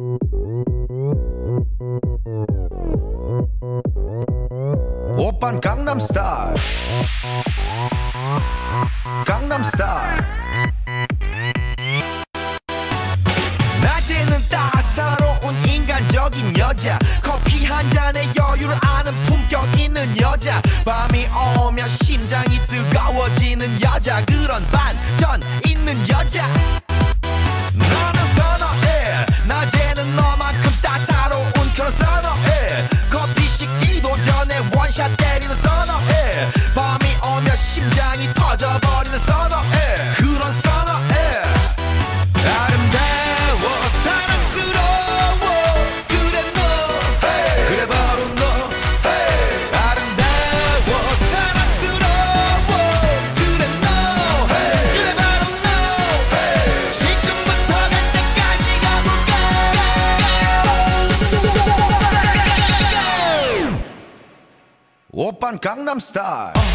오빤 강남 스타일 강남 스타일 낮에는 따사로운 인간적인 여자 커피 한 잔에 여유를 아는 품격 있는 여자 밤이 오면 심장이 뜨거워지는 여자 그런 반전 있는 여자 너는 선어해 낮에는 너만큼 따사로운 그런 선어해 커피 식기도 전에 원샷 때리는 선어해 밤이 오면 심장이 터져버리는 선어해 그런 선어해 아름다워 사랑스러워 그래 너 hey. 그래 바로 너 hey. 아름다워 사랑스러워 그래 너 hey. 그래 바로 너 hey. 지금부터 갈 때까지 가볼까 오빤 강남 스타일